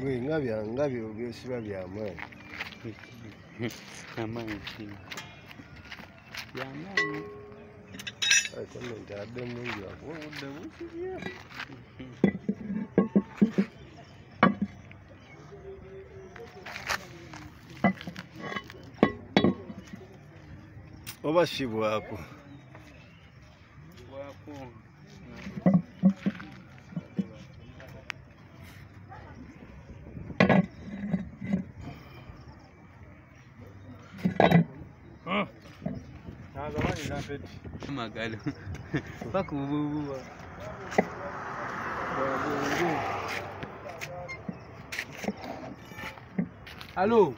Gwe nga byesiba byamaanyi. Amaanyi ki? Byamaanyi. Komenti adde mungi wakuba obudde busibye. Oba sibwako. Magalo. Bakububuwa. Hello.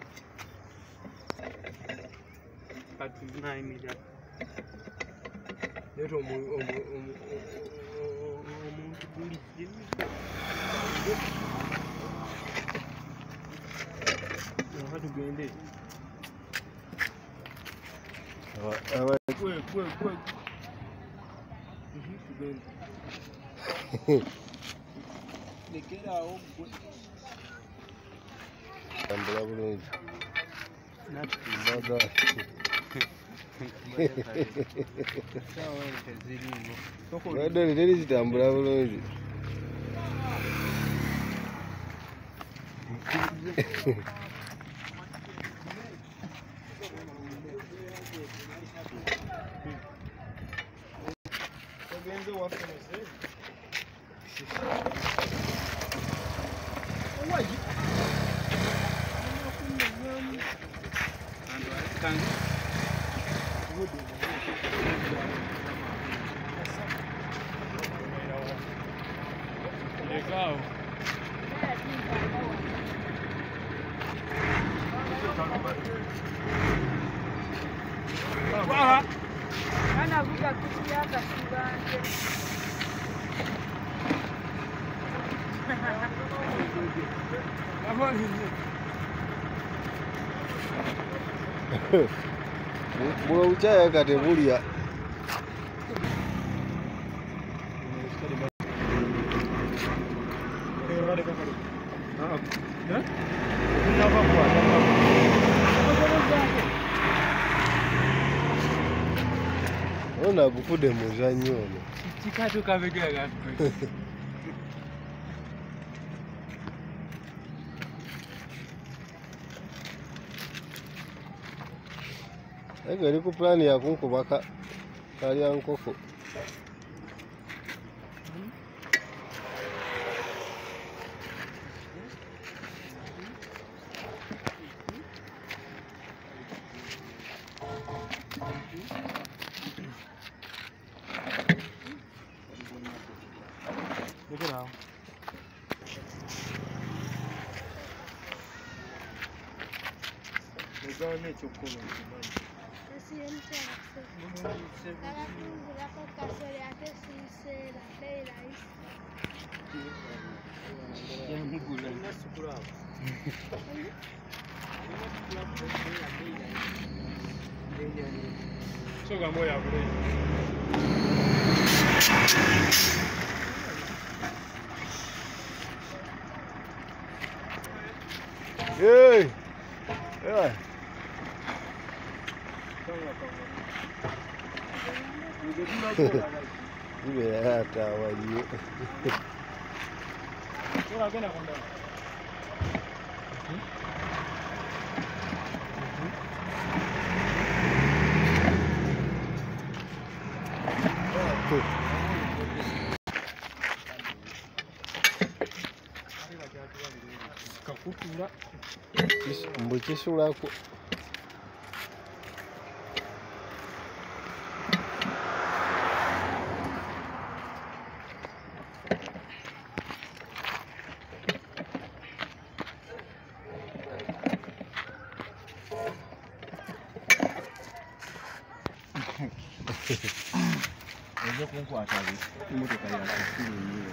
Leero omuntu guli tugende. Lekerawo tambula bulungi. Wadde teri zitambula bulungi. Legal. Anavuga kukiyaga kibanje. Bw'obukyaya kati bulya. Ono agufudde mu muzannyo ono. Kikatu kabegera. Ego eri ku pulaani ya kunkuba kalya nkoko. Legal. Legal ne chokkolo. Soga moya bure. Hey! Yeah. Ibe hata wajiyo. Kakutula. Mbu kisulako. Ezo kunkwata imotoka ya kusiri nyiwe.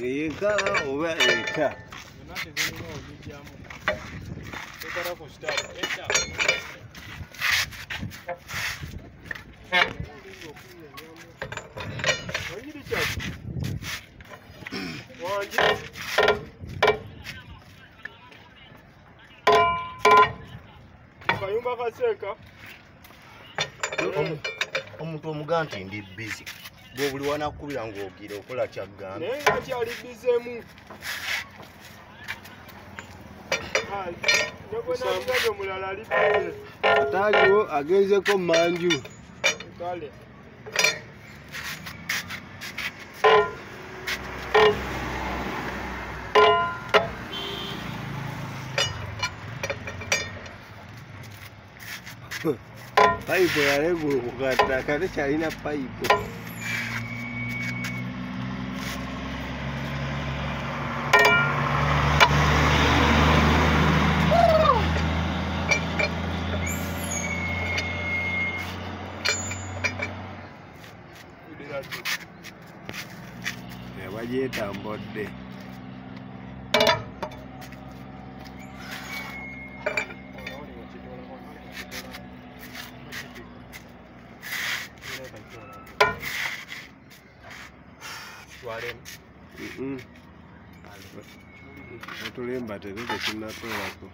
Ekala oba eka. Kayumba kaseka. Omuntu omuganti ndi busy. Gwe buli wanakubira ng'ogire okola kyagamba. Naye nga kyali bizemu. Nekwenangaje omulala ali bize. Ataliwo agenzeko manju. Kale. Payipo yalegula okukata kati kyalina payipo. Bagyeta mbodde. Otulemba tereze kinatolako.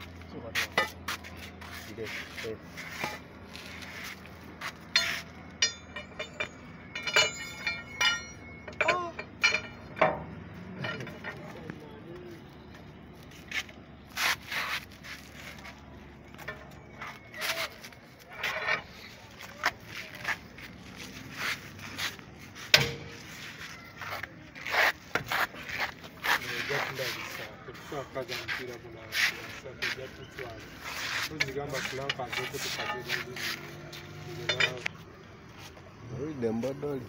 Embodoli.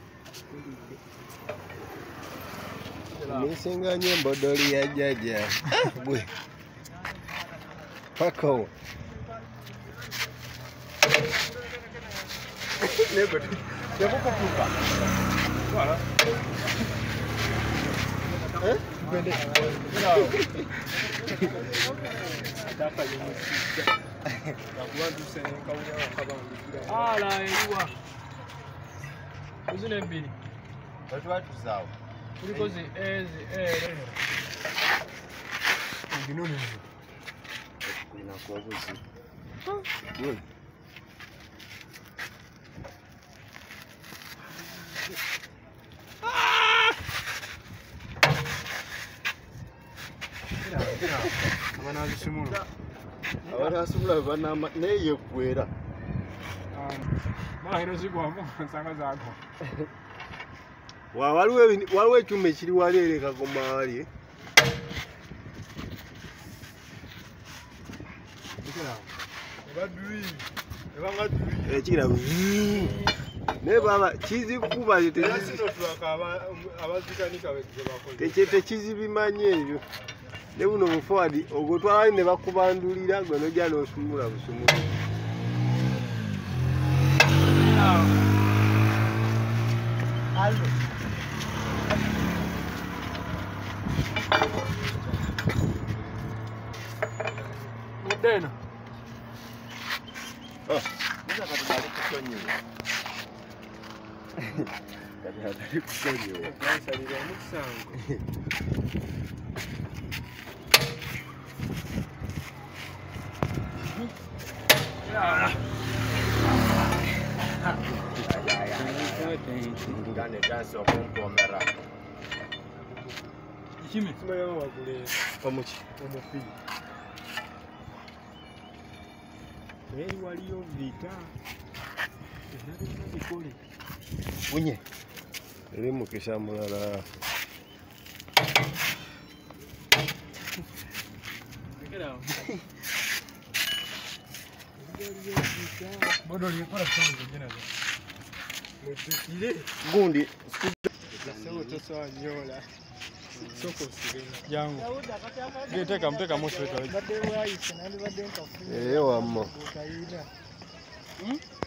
Nisinga nnyo embodoli ya jjajja. Bwe. Pako. Yakukutuka. Wala. Kwende. Ataka yemusika. Yakubantu senenka unya wakabandikira. Ala eriwa. Uzine mbili. Watu zao. Kulikozi nginuni. Kulina kuobuzi. Good. Abasumula banama neye kwera. Mahino zigwamu nsanga zako. Waliwo ekyuma ekiri wali ere kagoma wali. Ekira naye baba kizikuba tekizibimanye ebyo. Ne buno bufuadi ogwotwala ne bakubandulira gwe nojja n'osumula busumula. Mudena. Musa katubali kusonyiwa. Katubali kusonyiwa. Kansalira omusango. Ngane dansi okunkomera. Kimi simayo wagule Omuki. omupi. Eri waliyo vita. Eri bikole. Unye. Eri mukisha mulala. Bodo likora sana jina za. Mudukile Gundi. sio tosa nyola. Soko sire yangu. Ngeteka mpeka moto wetu. Wammo.